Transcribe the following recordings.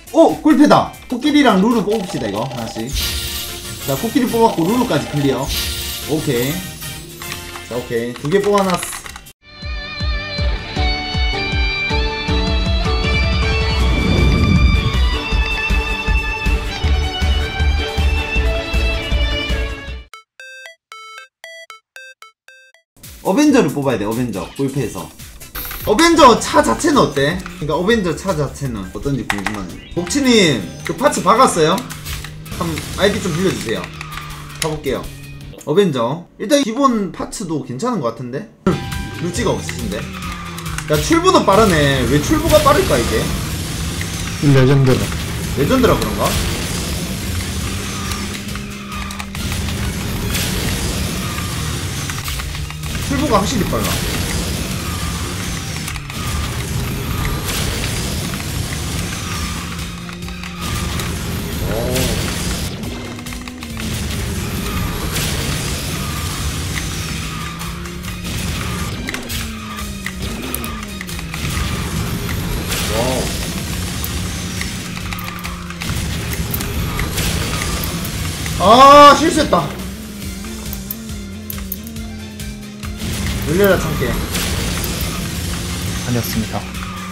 꿀패다. 코끼리랑 루루 뽑읍시다 이거 하나씩. 자 코끼리 뽑았고 루루까지 클리어. 오케이. 자 오케이 2개 뽑아놨어. 어벤져를 뽑아야 돼. 어벤져 꿀패에서 어벤져 차 자체는 어때? 그니까 어벤져 차 자체는 어떤지 궁금하네. 복치님 그 파츠 박았어요? 한번 아이디 좀 빌려주세요. 가볼게요. 어벤져 일단 기본 파츠도 괜찮은 것 같은데? 루찌가 없으신데? 야 출부도 빠르네. 왜 출부가 빠를까 이게? 레전드라. 레전드라 그런가? 출부가 확실히 빨라. 아 실수했다. 열려라 참깨. 아니었습니다.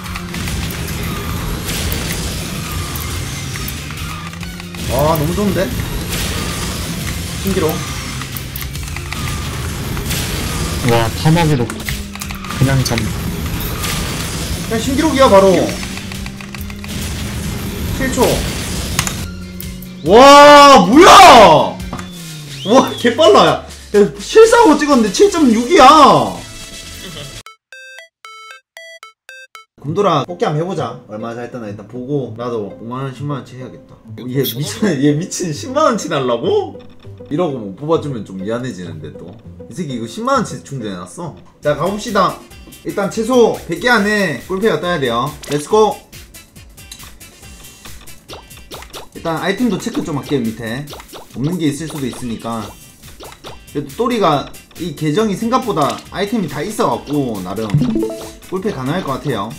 아 너무 좋은데? 신기로. 와 파마기도 그냥 참. 그냥 신기록이야 바로. 7초. 와 뭐야! 와 개빨라. 야 실사하고 찍었는데 7.6이야 곰돌아 뽑기 한번 해보자. 얼마나 잘 뜨나 일단 보고 나도 5만원 10만원치 해야겠다. 얘 미친 10만원치 달라고? 이러고 뭐 뽑아주면 좀 미안해지는데 또 이 새끼 이거 10만원치 충전해놨어. 자 가봅시다. 일단 최소 100개 안에 꿀패가 떠야 돼요. 렛츠고. 일단 아이템도 체크 좀 할게요. 밑에 없는 게 있을 수도 있으니까. 그래도 또리가 이 계정이 생각보다 아이템이 다 있어갖고 나름 꿀패 가능할 것 같아요.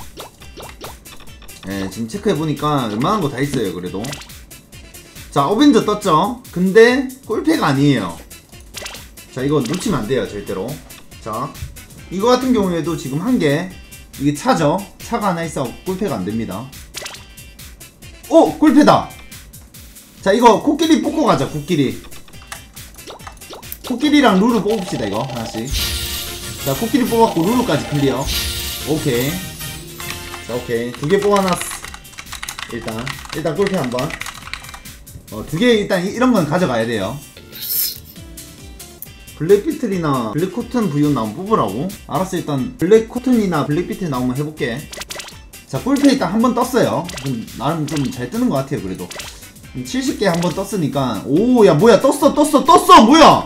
예, 지금 체크해보니까 웬만한 거 다 있어요. 그래도 자 어벤져 떴죠. 근데 꿀패가 아니에요. 자 이거 놓치면 안 돼요 절대로. 자 이거 같은 경우에도 지금 한 개 이게 차죠. 차가 하나 있어 꿀패가 안 됩니다. 꿀패다. 자 이거 코끼리 뽑고 가자. 코끼리랑 루루 뽑읍시다 이거 하나씩. 자 코끼리 뽑았고 루루까지 클리어. 오케이. 자 오케이 2개 뽑아놨어. 일단 꿀패 한번 2개 일단 이런 건 가져가야 돼요. 블랙비틀이나 블랙코튼 V1 나오면 뽑으라고? 알았어. 일단 블랙코튼이나 블랙비틀 나오면 해볼게. 자 꿀패 일단 한 번 떴어요. 나름 좀 잘 뜨는 것 같아요. 그래도 70개 한 번 떴으니까. 오 야 뭐야 떴어 뭐야.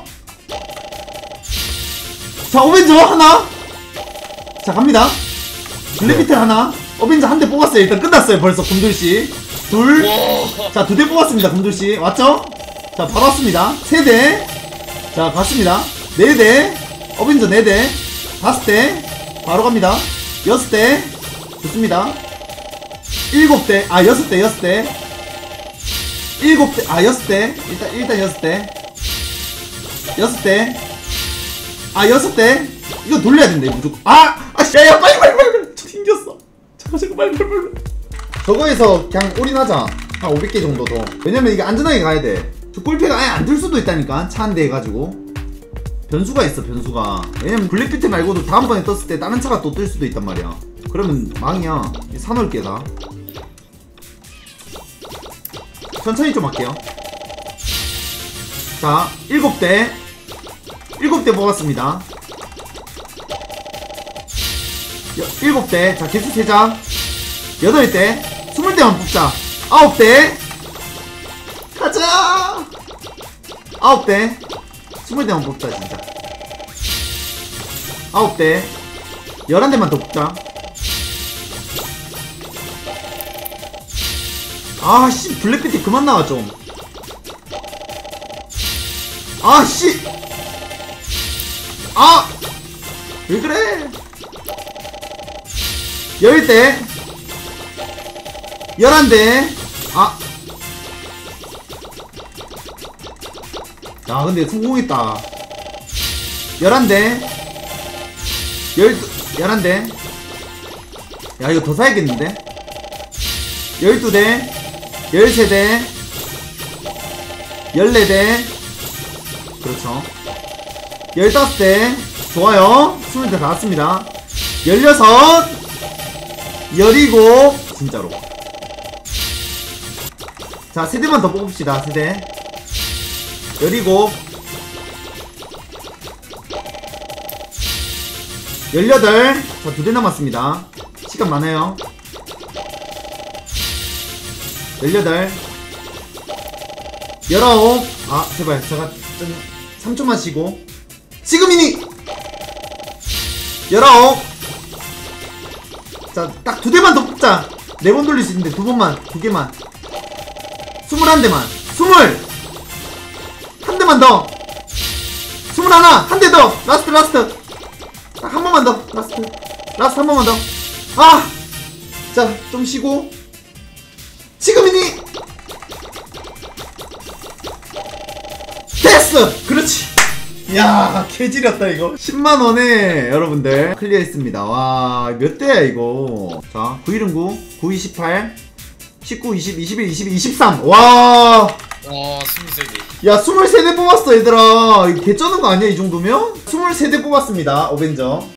자 어벤져 하나. 자 갑니다. 블랙비틀 하나. 어벤져 한 대 뽑았어요. 일단 끝났어요 벌써. 곰돌씨 둘. 자 2대 뽑았습니다. 곰돌씨 왔죠? 자 바로 왔습니다. 3대. 자 갔습니다. 4대. 어벤져 4대 5대 바로 갑니다. 6대 좋습니다. 7대 6대 7대 6대 일단 6대 6대 이거 돌려야 된다 이거 무조건. 야야 빨리 저 튕겼어. 잠깐 빨리 저거에서 그냥 올인하자. 한 500개 정도 더. 왜냐면 이게 안전하게 가야 돼. 저 꿀패가 아예 안 들 수도 있다니까. 차 한 대 해가지고 변수가 있어 변수가. 왜냐면 블랙비트 말고도 다음번에 떴을 때 다른 차가 또 뜰 수도 있단 말이야. 그러면 망이야. 사놓을게 다. 천천히 좀 할게요. 자 7대 뽑았습니다. 7대 자 개수 세자. 8대 20대만 뽑자. 9대 가자. 9대 20대만 뽑자 진짜. 9대 11대만 더 뽑자. 아씨 블랙비트 그만 나와 좀. 아씨 왜 그래. 10대 11대. 아. 야, 근데 성공했다. 11대. 11대. 야, 이거 더 사야겠는데? 12대. 13대. 14대. 그렇죠. 15대. 좋아요. 20대 다 왔습니다. 16. 17. 진짜로. 자, 세대만 더 뽑읍시다. 세대. 17. 18. 자, 2대 남았습니다. 시간 많아요. 18. 19. 아, 제발. 제가 좀 3초만 쉬고. 지금이니! 19. 자, 딱 2대만 더 뽑자. 4번 돌릴 수 있는데 2번만. 2개만. 21대만. 20! 한 대만 더. 21. 한 대 더. 라스트. 딱 한 번만 더. 라스트 한 번만 더. 아! 자, 좀 쉬고. 지금이니! 됐어! 그렇지! 야, 개지렸다 이거. 10만원에 여러분들 클리어했습니다. 와, 몇 대야 이거. 자, 919, 928, 19, 20, 21, 22, 23. 와! 23대. 야, 23대 뽑았어 얘들아. 이거 개쩌는 거 아니야 이 정도면? 23대 뽑았습니다. 어벤져.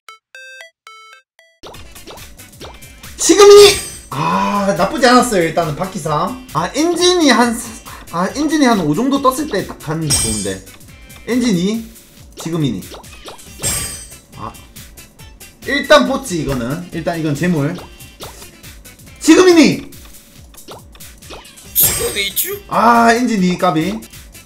지금이니! 아, 나쁘지 않았어요. 일단은 바퀴상. 아, 엔진이 한 5 정도 떴을 때 딱 가는 게 좋은데. 엔진이 지금이니. 아, 일단 뽑지 이거는. 일단 이건 재물. 지금이니! 지금이죠? 아, 엔진이 까비.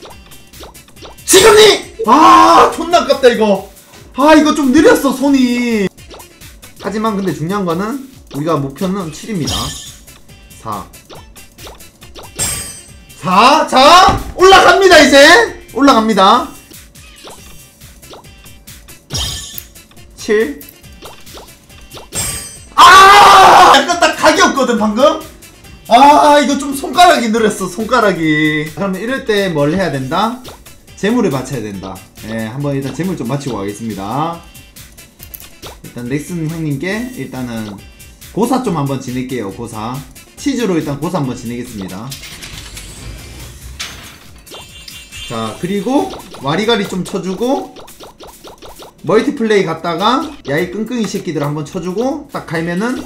지금이! 아, 존나 아깝다 이거. 아, 이거 좀 느렸어 손이. 하지만 근데 중요한 거는 우리가 목표는 7입니다 4. 자, 올라갑니다 이제. 올라갑니다. 7. 아, 약간 딱 각이 없거든 방금. 아, 이거 좀 손가락이 느렸어 손가락이. 그러면 이럴 때 뭘 해야 된다? 재물을 맞춰야 된다. 예, 한번 일단 재물 좀 맞추고 가겠습니다. 일단 넥슨 형님께 일단은 고사 좀 한번 지낼게요. 고사 치즈로 일단 고사 한번 지내겠습니다. 자, 그리고 와리가리 좀 쳐주고 멀티플레이 갔다가 야이 끙끙이 새끼들 한번 쳐주고 딱 갈면은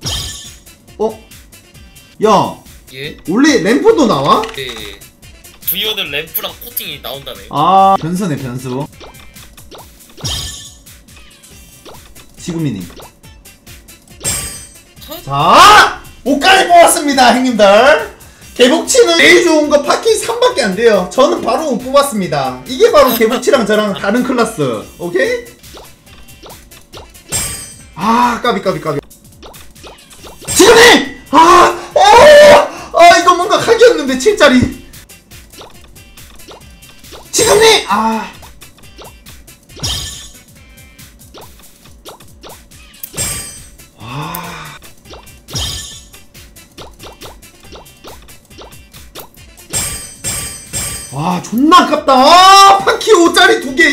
야, 예? 원래 램프도 나와? 네. 부여는 램프랑 코팅이 나온다네요. 아, 변수네 변수. 지금이니. 자, 5까지 뽑았습니다 형님들. 개복치는 제일 좋은 거 파키 3밖에 안 돼요. 저는 바로 5 뽑았습니다. 이게 바로 개복치랑 저랑 다른 클래스. 오케이? 아, 까비. 지금이! 이거 뭔가 각이었는데 7짜리. 지금이! 와, 존나 아깝다. 파키 5짜리 2개.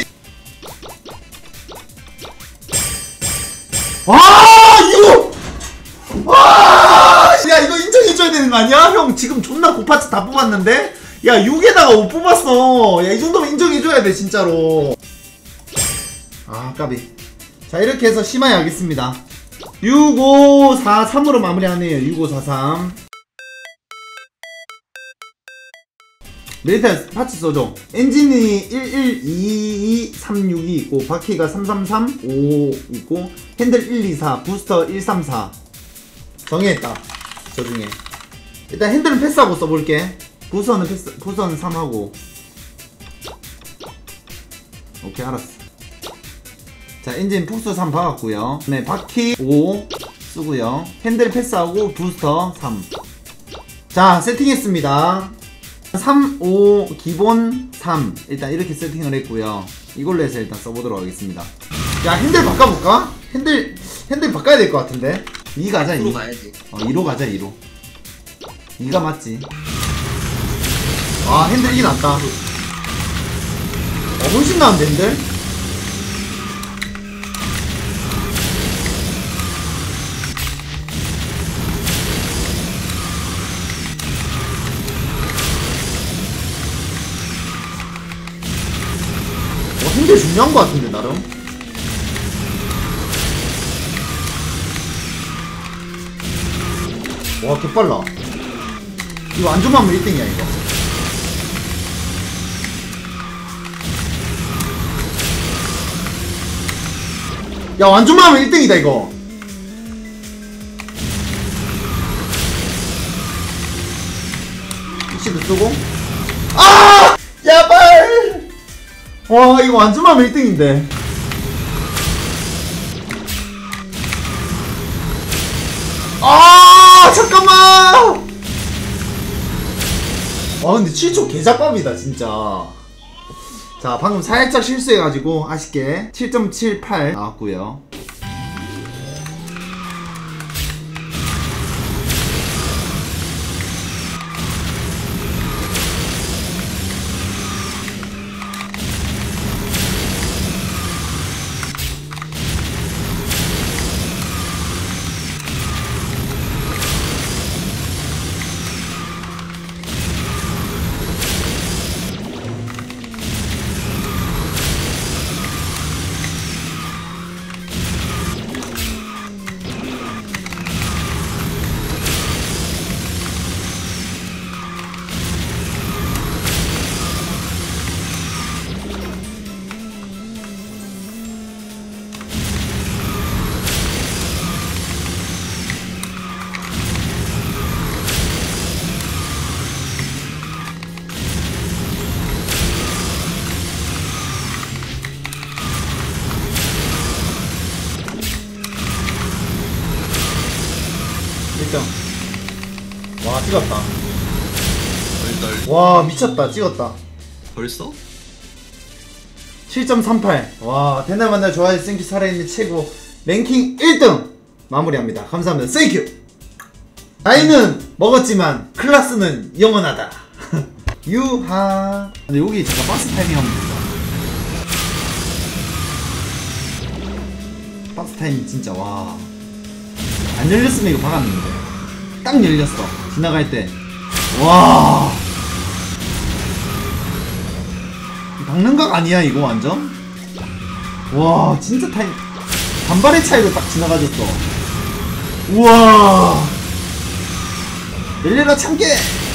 이거! 야, 이거 인정해줘야 되는 거 아니야? 형, 지금 존나 고파츠 다 뽑았는데? 야, 6에다가 5 뽑았어. 야, 이 정도면 인정해줘야 돼, 진짜로. 아, 까비. 자, 이렇게 해서 심하게 하겠습니다. 6543으로 마무리하네요. 6543. 메리탈 파츠 써줘. 엔진이 1122362 있고 바퀴가 3335 있고 핸들 124 부스터 134 정해했다. 저 중에 일단 핸들은 패스하고 써볼게. 부스터는 3하고. 오케이, 알았어. 자, 엔진 폭수 3 박았고요. 네, 바퀴 5 쓰고요. 핸들 패스하고 부스터 3. 자, 세팅했습니다. 3, 5, 기본 3. 일단 이렇게 세팅을 했고요. 이걸로 해서 일단 써보도록 하겠습니다. 야, 핸들 바꿔볼까? 핸들 바꿔야 될 것 같은데. 2 가자, 2. 2로 가야지. 2로 가자, 2로. 이가 맞지. 아 핸들 이게 낫다. 훨씬 나은데 핸들? 핸들 중요한 거 같은데 나름. 와 개빨라. 이거 안 주면 1등이야 이거. 야 완주만 하면 1등이다 이거. 이씨도 쓰고. 아! 야발! 와 이거 완주만 하면 1등인데. 아 잠깐만. 와 근데 7초 개작밥이다 진짜. 자 방금 살짝 실수해가지고 아쉽게 7.78 나왔고요. 와 찍었다. 와 미쳤다 찍었다. 벌써? 7.38. 와 대날 만날 좋아해 생큐 살아있는 최고 랭킹 1등 마무리합니다. 감사합니다. 생큐. 나이는 먹었지만 클라스는 영원하다. 유하. 근데 여기 잠깐 박스 타이밍 하면 된다. 박스 타이밍 진짜 와. 안 열렸으면 이거 박았는데 딱 열렸어 지나갈 때. 와 박는 각 아니야 이거 완전. 와 진짜 타임 반발의 차이로 딱 지나가졌어. 우와 열려라 참깨.